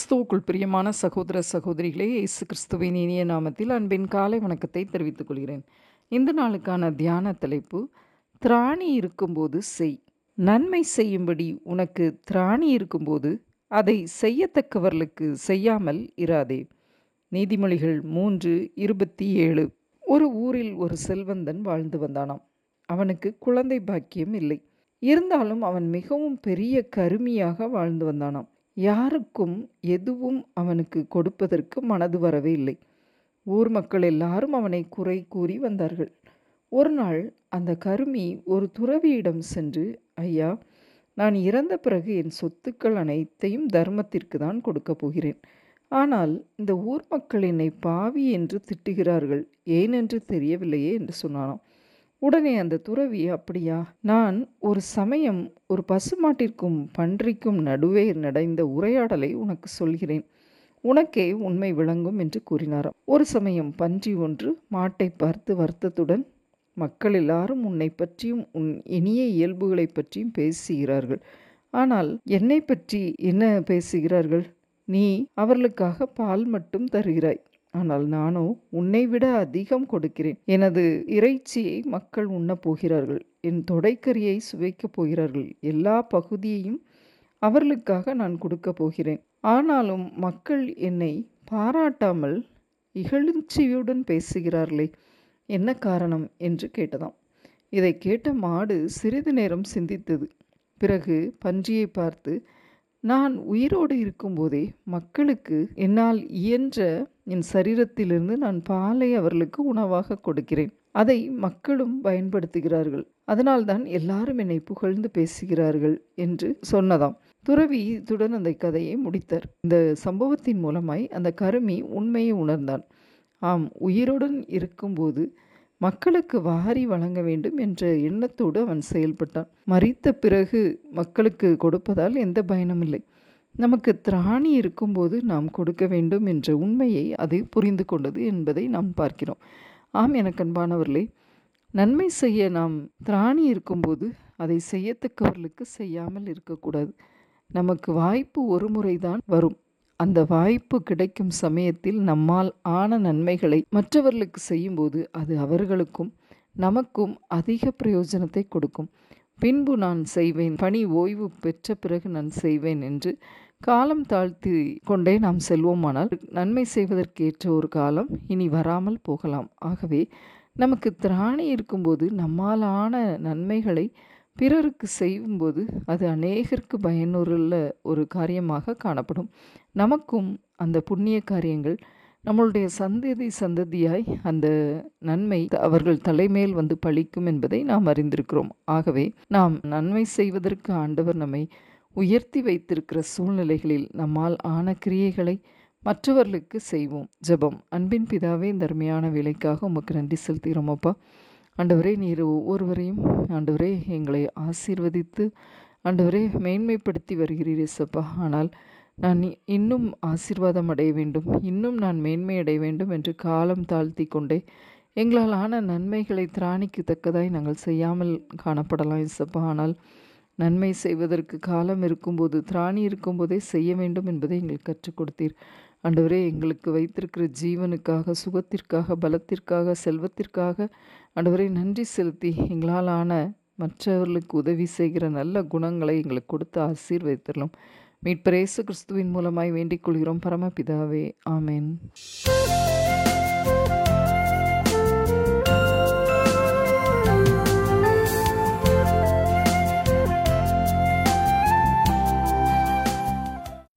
கிறிஸ்துவுக்குள் பிரியமான சகோதர சகோதரிகளே, இயேசு கிறிஸ்துவின் இனிய நாமத்தில் அன்பின் காலை வணக்கத்தை தெரிவித்துக் கொள்கிறேன். இந்த நாளுக்கான தியான தலைப்பு, திராணி இருக்கும்போது செய். நன்மை செய்யும்படி உனக்கு திராணி இருக்கும்போது அதை செய்யத்தக்கவர்களுக்கு செய்யாமல் இராதே. நீதிமொழிகள் 3:27. ஒரு ஊரில் ஒரு செல்வந்தன் வாழ்ந்து வந்தானாம். அவனுக்கு குழந்தை பாக்கியம் இல்லை. இருந்தாலும் அவன் மிகவும் பெரிய கருமியாக வாழ்ந்து வந்தானாம். யாருக்கும் எதுவும் அவனுக்கு கொடுப்பதற்கு மனது வரவே இல்லை. ஊர் மக்கள் எல்லாரும் அவனை குறை கூறி வந்தார்கள். ஒரு நாள் அந்த கருமி ஒரு துறவியிடம் சென்று, ஐயா, நான் இறந்த பிறகு என் சொத்துக்கள் அனைத்தையும் தர்மத்திற்கு தான் கொடுக்கப் போகிறேன். ஆனால் இந்த ஊர் மக்கள் என்னை பாவி என்று திட்டுகிறார்கள், ஏனென்று தெரியவில்லையே என்று சொன்னானாம். உடனே அந்த துறவி, அப்படியா, நான் ஒரு சமயம் ஒரு பசுமாட்டிற்கும் பன்றிக்கும் நடுவே நடந்த உரையாடலை உனக்கு சொல்கிறேன், உனக்கே உண்மை விளங்கும் என்று கூறினாராம். ஒரு சமயம் பன்றி ஒன்று மாட்டை பார்த்து வருத்தத்துடன், மக்கள் எல்லாரும் உன்னை பற்றியும் உன் இனிய இயல்புகளை பற்றியும் பேசுகிறார்கள், ஆனால் என்னை பற்றி என்ன பேசுகிறார்கள்? நீ அவர்களுக்காக பால் மட்டும் தருகிறாய், ஆனால் நானோ உன்னை விட அதிகம் கொடுக்கிறேன். எனது இறைச்சியை மக்கள் உண்ணப் போகிறார்கள், என் தொடைக்கறியை சுவைக்கப் போகிறார்கள், எல்லா பகுதியையும் அவர்களுக்காக நான் கொடுக்கப் போகிறேன். ஆனாலும் மக்கள் என்னை பாராட்டாமல் இகழ்ச்சியுடன் பேசுகிறார்களே, என்ன காரணம் என்று கேட்டதாம். இதை கேட்ட மாடு சிறிது நேரம் சிந்தித்தது. பிறகு பன்றியை பார்த்து, நான் உயிரோடு இருக்கும்போதே மக்களுக்கு என்னால் இயன்ற என் சரீரத்திலிருந்து நான் பாலை அவர்களுக்கு உணவாக கொடுக்கிறேன். அதை மக்களும் பயன்படுத்துகிறார்கள். அதனால்தான் எல்லாரும் என்னை புகழ்ந்து பேசுகிறார்கள் என்று சொன்னதாம். துறவி இத்துடன் அந்த கதையை முடித்தார். இந்த சம்பவத்தின் மூலமாய் அந்த கருமி உண்மையை உணர்ந்தான். ஆம், உயிருடன் இருக்கும்போது மக்களுக்கு வாரி வழங்க வேண்டும் என்ற எண்ணத்தோடு அவன் செயல்பட்டான். மரித்த பிறகு மக்களுக்கு கொடுப்பதால் எந்த பயனும் இல்லை. நமக்கு திராணி இருக்கும்போது நாம் கொடுக்க வேண்டும் என்ற உண்மையை அது புரிந்து கொண்டது என்பதை நாம் பார்க்கிறோம். ஆம், எனக்கு அன்பானவர்களே, நன்மை செய்ய நாம் திராணி இருக்கும்போது அதை செய்யத்தக்கவர்களுக்கு செய்யாமல் இருக்கக்கூடாது. நமக்கு வாய்ப்பு ஒரு முறைதான் வரும். அந்த வாய்ப்பு கிடைக்கும் சமயத்தில் நம்மால் ஆன நன்மைகளை மற்றவர்களுக்கு செய்யும்போது அது அவர்களுக்கும் நமக்கும் அதிக பிரயோஜனத்தை கொடுக்கும். பின்பு நான் செய்வேன், பணி ஓய்வு பெற்ற பிறகு நான் செய்வேன் என்று காலம் தாழ்த்தி கொண்டே நாம் செல்வோமானால் நன்மை செய்வதற்கேற்ற ஒரு காலம் இனி வராமல் போகலாம். ஆகவே நமக்கு திராணி இருக்கும்போது நம்மால் ஆன நன்மைகளை பிறருக்கு செய்யும்போது அது அநேகருக்கு பயனுள்ள ஒரு காரியமாக காணப்படும். நமக்கும் அந்த புண்ணிய காரியங்கள் நம்மளுடைய சந்ததியாய் அந்த நன்மை அவர்கள் தலைமேல் வந்து பலிக்கும் என்பதை நாம் அறிந்திருக்கிறோம். ஆகவே நாம் நன்மை செய்வதற்கு ஆண்டவர் நம்மை உயர்த்தி வைத்திருக்கிற சூழ்நிலைகளில் நம்மால் ஆன கிரியைகளை மற்றவர்களுக்கு செய்வோம். ஜெபம். அன்பின் பிதாவே, இந்த அருமையான வேலைக்காக உமக்கு நன்றி செலுத்துகிறோம் அப்பா. ஆண்டவரே, நீர் ஒவ்வொருவரையும் ஆண்டவரே எங்களை ஆசீர்வதித்து ஆண்டவரே மேன்மைப்படுத்தி வருகிறீர் இயேசப்பா. ஆனால் நான் இன்னும் ஆசீர்வாதம் அடைய வேண்டும், இன்னும் நான் மேன்மை அடைய வேண்டும் என்று காலம் தாழ்த்தி கொண்டே எங்களால் ஆன நன்மைகளை திராணிக்கு தக்கதாய் நாங்கள் செய்யாமல் காணப்படலாம் இயேசப்பா. ஆனால் நன்மை செய்வதற்கு காலம் இருக்கும்போது, திராணி இருக்கும்போதே செய்ய வேண்டும் என்பதை எங்களுக்கு கற்றுக் கொடுத்தீர். ஆண்டவரே, எங்களுக்கு வைத்திருக்கிற ஜீவனுக்காக, சுகத்திற்காக, பலத்திற்காக, செல்வத்திற்காக ஆண்டவரே நன்றி செலுத்தி எங்களால் ஆன மற்றவர்களுக்கு உதவி செய்கிற நல்ல குணங்களை எங்களுக்கு கொடுத்து ஆசீர்வதித்தரலாம். மீட்பர் இயேசு கிறிஸ்துவின் மூலமாய் வேண்டிக் கொள்கிறோம் பரமபிதாவே, ஆமென்.